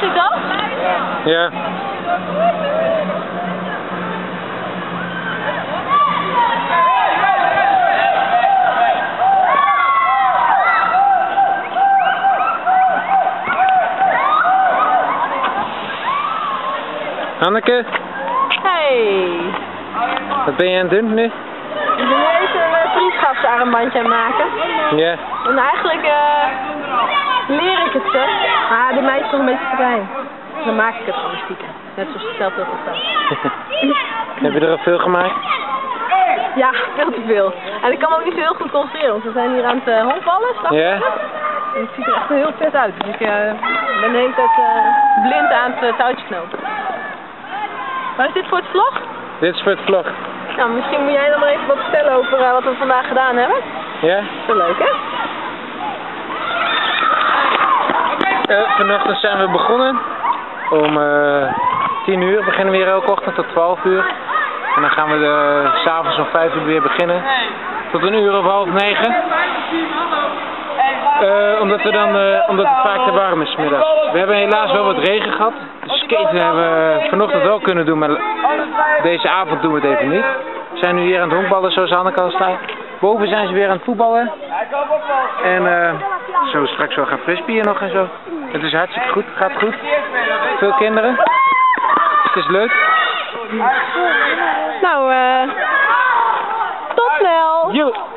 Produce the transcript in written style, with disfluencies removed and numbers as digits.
hij dat? Ja. Hanneke? Hey! Wat ben je aan het doen nu? Ik ben nu even een vriendschapsarmbandje aan het maken. Ja. En eigenlijk leer ik het ze. Maar die meid is nog een beetje te klein. Dan maak ik het gewoon stiekem. Net zoals het zelf heel goed kan. Heb je er al veel gemaakt? Ja, veel te veel. En ik kan me ook niet zo heel goed concentreren, want we zijn hier aan het honkballen. Ja? En het ziet er echt heel vet uit. Dus ik ben de hele tijd blind aan het touwtje knopen. Waar is dit voor het vlog? Dit is voor het vlog. Nou, misschien moet jij dan maar even wat vertellen over wat we vandaag gedaan hebben. Ja? Zo leuk, hè? Vanochtend zijn we begonnen. Om 10 uur beginnen we hier elke ochtend tot 12 uur. En dan gaan we 's avonds om 5 uur weer beginnen. Tot 1:30. Omdat het vaak te warm is 's middags. We hebben helaas wel wat regen gehad. Dus skaten hebben we vanochtend wel kunnen doen, maar deze avond doen we het even niet. We zijn nu hier aan het honkballen zoals Hanneke al zei. Boven zijn ze weer aan het voetballen. En zo straks wel gaan frisbeeën nog en zo. Het is hartstikke goed, het gaat goed. Veel kinderen. Het is leuk. Nou, tot snel! Joe.